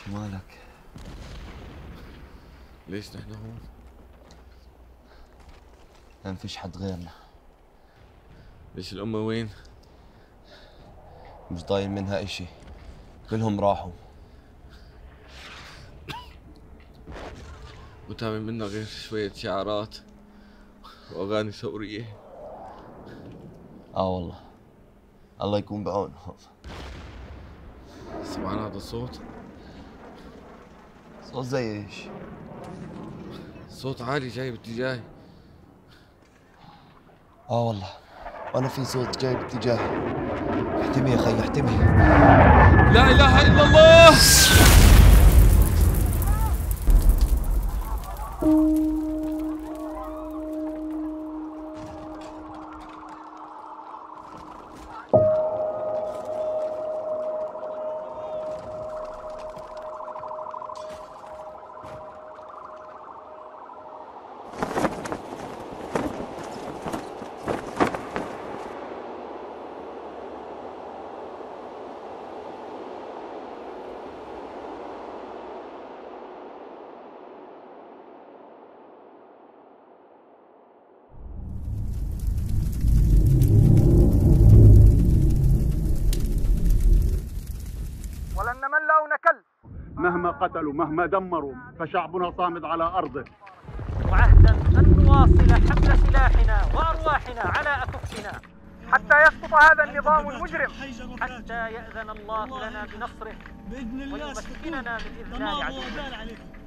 شو مالك؟ ليش نحن هون؟ ما فيش حد غيرنا. ليش الأمة وين؟ مش ضايل منها اشي، كلهم راحوا. وتعمل منا غير شوية شعارات وأغاني ثورية. والله الله يكون بعونهم. سمعنا هذا الصوت؟ صوت زي ايش؟ صوت عالي جاي باتجاهي. والله وانا في صوت جاي باتجاهي. احتمي يا خي احتمي. لا إله إلا الله. ولن نمل أو نكل مهما قتلوا مهما دمروا فشعبنا صامد على أرضه. وعهدا أن نواصل حمل سلاحنا وأرواحنا على أكفنا حتى يسقط هذا النظام المجرم، حتى يأذن الله لنا بنصره ويمكننا من إذلال عدوه.